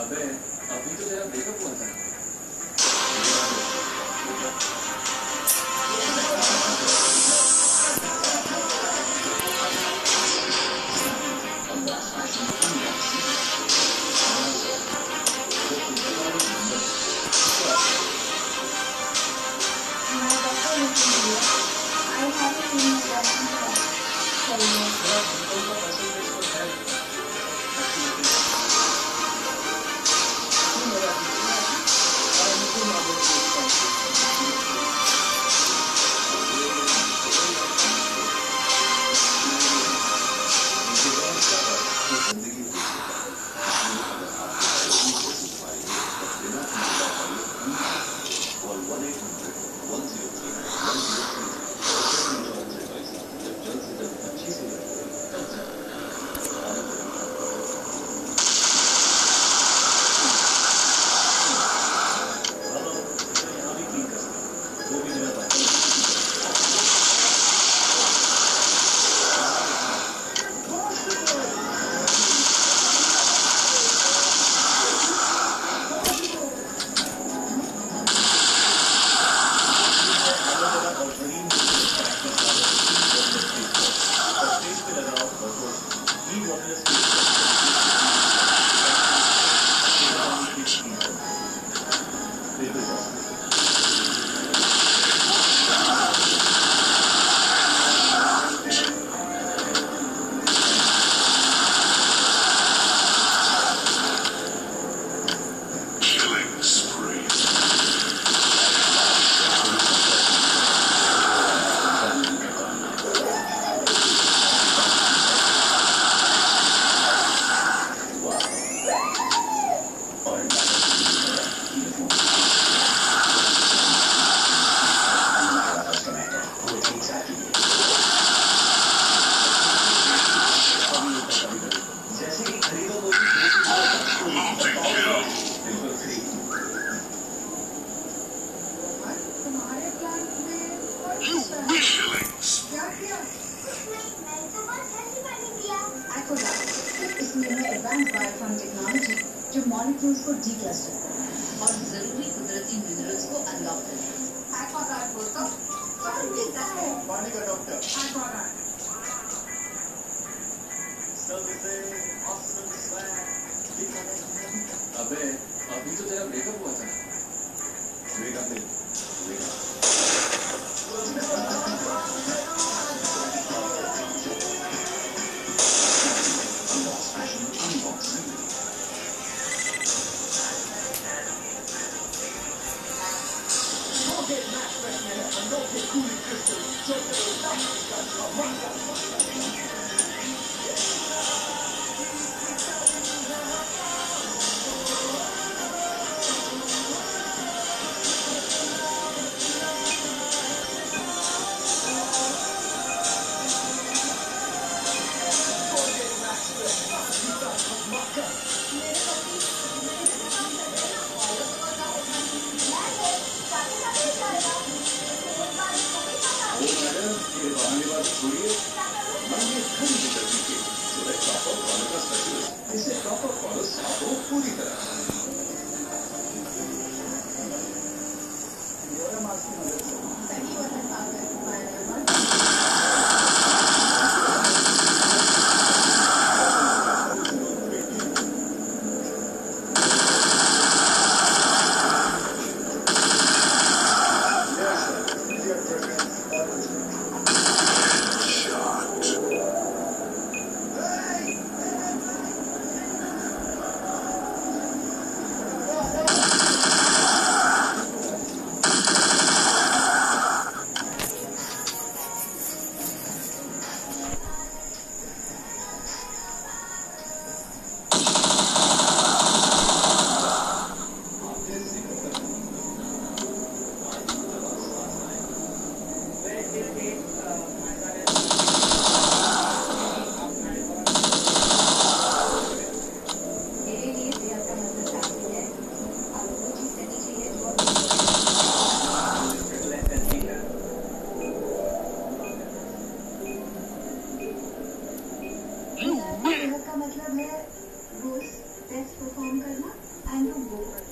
अबे अभी तो तेरा ब्रेकअप हुआ था। जो मॉलिक्यूल्स को डीक्लस्टर करे और जरूरी कुदरती मिनरल्स को अनलॉक करे। एक्वागार्ड बोलता पानी पीता है, पानी का डॉक्टर। एक्वागार्ड अबे अभी तो तेरा ब्रेकअप हुआ था। ब्रेकअप नहीं, छोड़िए मन ये खरीद करने के इसे प्रॉपर फॉलो साफो पूरी तरह। का मतलब है रोज टेस्ट परफॉर्म करना एंड गो।